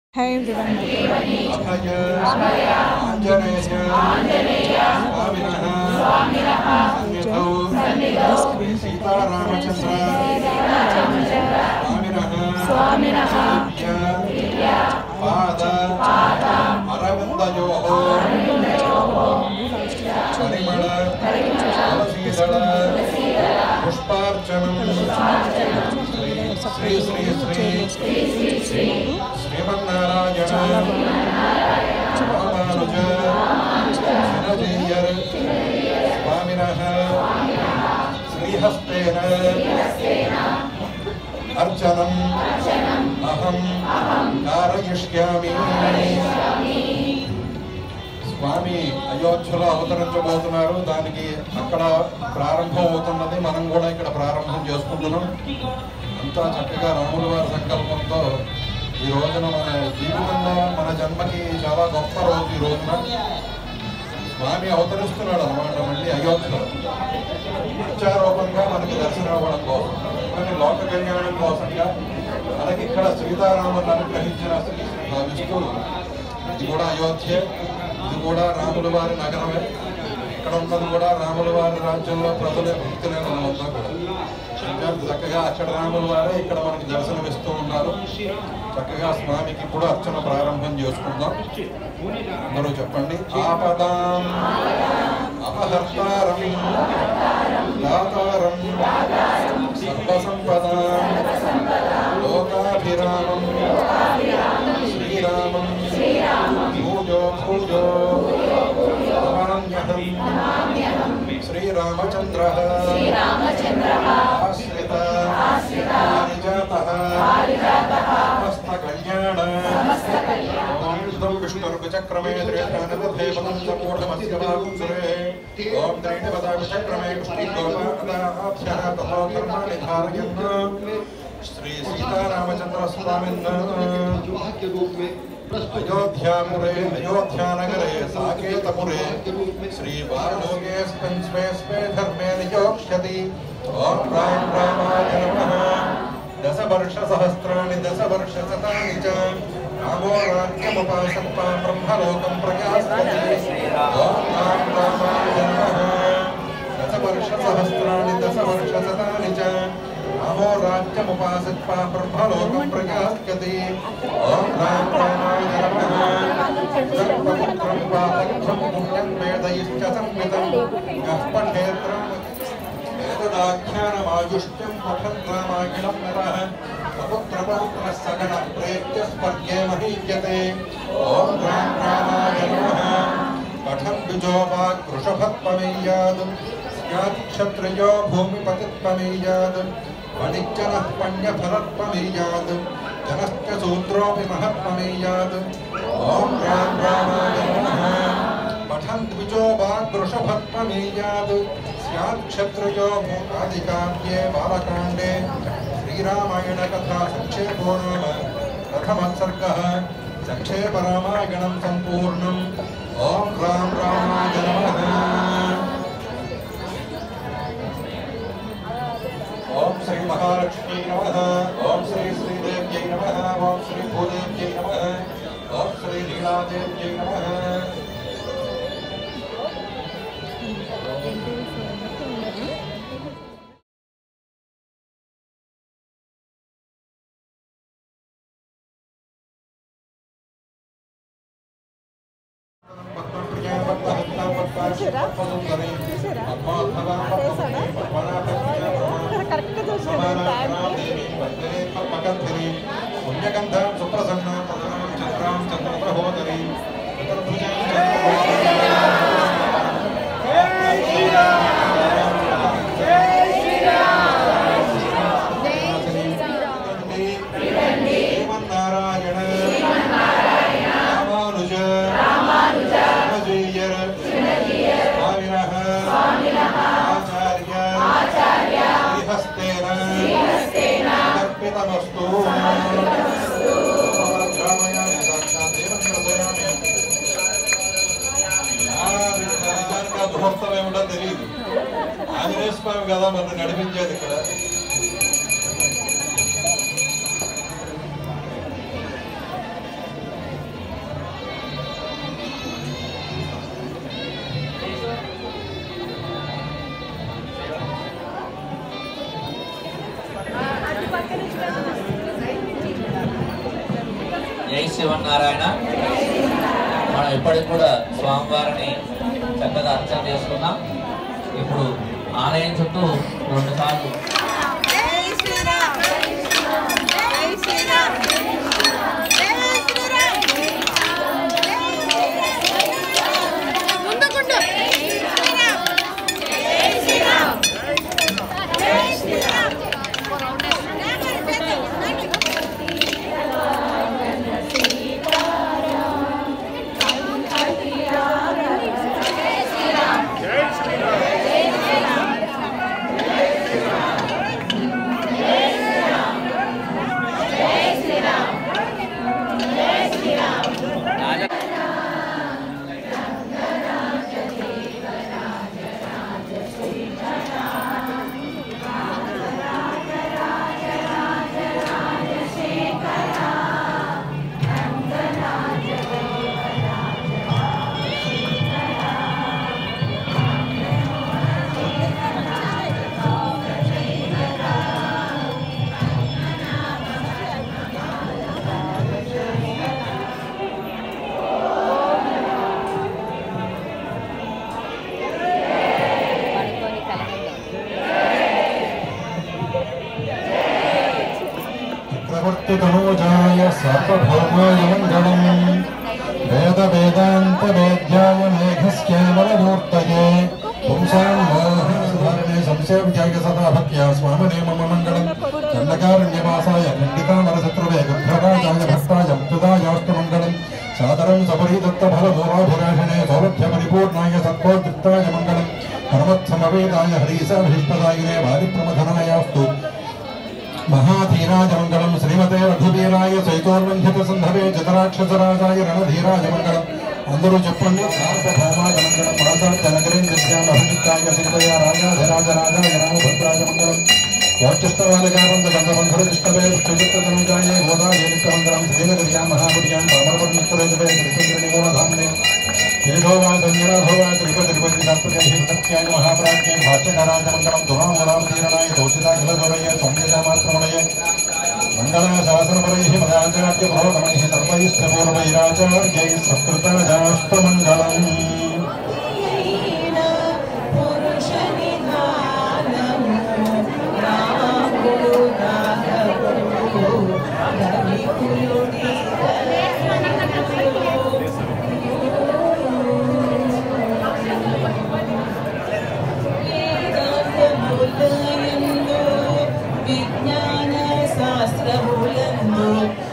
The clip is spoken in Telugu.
Hi everyone. శ్రీమన్నారాయణ రామానుజ చిన్నజీయర్ స్వామినః శ్రీహస్తేన అర్చనం అహం కారయిష్యామి. స్వామి అయోధ్యలో అవతరించబోతున్నారు. దానికి అక్కడ ప్రారంభం అవుతున్నది. మనం కూడా ఇక్కడ ప్రారంభం చేసుకుంటున్నాం. అంతా చక్కగా రాముల వారి సంకల్పంతో ఈ రోజున మన జీవితంలో మన జన్మకి చాలా గొప్ప రోజు. ఈ రోజున స్వామి అవతరిస్తున్నాడు అన్నమాట. మళ్ళీ అయోధ్యలో ఇచ్చారూపంగా మనకి దర్శనం అవ్వడం కోసం, మనకి లోక కళ్యాణం కోసంగా మనకి ఇక్కడ సీతారాములను అనుగ్రహించిన భావిస్తూ ఇది కూడా అయోధ్య, ఇది కూడా రాముల వారి నగరమే. ఇక్కడ ఉన్నది కూడా రాముల వారి రాజ్యంలో ప్రజలే, భక్తులే మనమంతా కూడా. చక్కగా అక్కడ రాముల వారే ఇక్కడ మనకి దర్శనమిస్తూ ఉన్నారు. చక్కగా స్వామికి ఇప్పుడు అర్చన ప్రారంభం చేసుకుందాం. అందరూ చెప్పండి. ఆపదాం అపహర్తారం దాతారం సర్వసంపదాం లోకాభిరామం శ్రీరామం భూజో భూజో నమామ్యహం. శ్రీరామచంద్రః ఆశ్రిత పారిజాతః సమస్తకళ్యాణ ఓం తం విష్ణుర్విచక్రమే త్రేతానదేవతం సమూఢమస్య వాగుంసురే ఓం త్రైణపదావిచక్రమే కృష్ణీగోపాదాభ్యః తథో కర్మాణి ధారయన్. శ్రీ సీతారామచంద్ర స్వామిన్ अयोध्यापुरे अयोध्यानगरे साकेतपुरे श्रीवालोकेऽस्मिन् स्वे स्वे धर्मे नियोक्ष्यति. ॐ राम रामाय नमः. दशवर्षसहस्राणि दशवर्षशतानि च रामो राज्यमुपासत्वा ब्रह्मलोकं प्रयास्यति. ॐ राम रामाय नमः. दशवर्षसहस्राणि दशवर्षशतानि च रामो राज्यमुपासत्वा ब्रह्मलोकं प्रयास्यति. ॐ राम रामाय नमः. सर्वपुत्रं पादग्धं पुण्यं वेदैश्च संवितं यः पठेत्रं वेददाख्यानमायुष्यं पठन् रामायणं नरः सपुत्रपौत्रस्य गणप्रेत्य स्वर्गे महीयते. ॐ राम रामाय नमः. पठन् द्विजोपाकृषभत्वमेयाद् स्यात् क्षत्रियो भूमिपतित्वमेयाद् वणिज्जनः पण्यफलत्वमेयाद् जनश्च शूद्रोऽपि महत्त्वमेयाद्. ॐ राम रामाय नमः. पठन् द्विजो वाग्वृषभत्वमेयाद् स्यात् क्षत्रियो आदिकाव्ये बालकाण्डे श्रीरामायणकथा संक्षेपो नाम प्रथमः सर्गः. संक्षेपरामायणं सम्पूर्णम्. ॐ राम रामाय नमः. ओम श्री महालक्ष्मी नमः. ओम श्री श्रीदेव्यै नमः. ओम श्री भूदेव्यै नमः. ओम श्री लीलादेव्यै नमः. పుణ్యగంధాం సుప్రసన్నాం ప్రసన్నాం చంద్రాం చంద్రప్రహోదరీం శ్రీమన్నారాయణ రామానుజ చిన్నజీయర్ స్వామినః ఆచార్య శ్రీహస్తేన अर्पितमस्तु. ముహూర్తం ఏమిటో తెలియదు. ఆంజనేయ స్వామి కదా మనం నడిపించేది ఇక్కడ. జై శ్రీమన్నారాయణ. మనం ఇప్పటికి కూడా స్వామివారిని చక్కగా అర్చన చేసుకున్నాం. ఇప్పుడు ఆలయం చుట్టూ 2 సార్లు तनोजाय सार्वभौमाय मङ्गलम् वेद वेदान्त वेद्याय मेघस्यामलमूर्तये पुंसां मोहने संसेव्याय सदा भक्त्या स्वामिने मम मङ्गलम् चण्डकारण्यवासाय खण्डितामरशत्रुवे गृध्रराजाय भक्ताय मुक्तदायास्तु मङ्गलम् सादरं सबरीदत्तफलभूराभिलाषणे सौलभ्यपरिपूर्णाय सत्त्वोद्युक्ताय मङ्गलम् परमत्समवेदाय हरीसाभीष्टदायिने वारिप्रमथनायास्तु महाधीराज मंगलम श्रीमते रघुवीराय चैतोर्वंधित संधवे जतराक्षसराजाय रणधीराज मंगलम अंदरू చెప్పండి సార్వభౌమాయ మంగళం మాతాజనగరేంద్రస్యామ అభిజిత్తాయ సింధయ రాజాధిరాజ రాజాయ రామభద్రాయ మంగళం వాచష్టవాలకారంద గంధబంధరదిష్టవే శ్రీదత్తతనుజాయ గోదాయ నిత్యమంగళం శ్రీనగర్యాం మహాపుర్యాం పామరపద్మిత్రేంద్రే శ్రీచంద్రనిమూలధామ్నే శ్రీధోవా సంజనాధోవా త్రిపతిపతి సత్ప్రజాయ మహాప్రాజ్ఞే భాష్యకారాయ మంగళం దురామూలాం తీరణాయ దోషితాఖిలధురయ సంజయమాత్రముడయ మంగళాశాసనపరైః మదాచార్య పురోగమైః సర్వైశ్చపూర్వైరాచార్యైః సత్కృతాయాస్తు మంగళం. విజ్ఞాన శాస్త్రములందు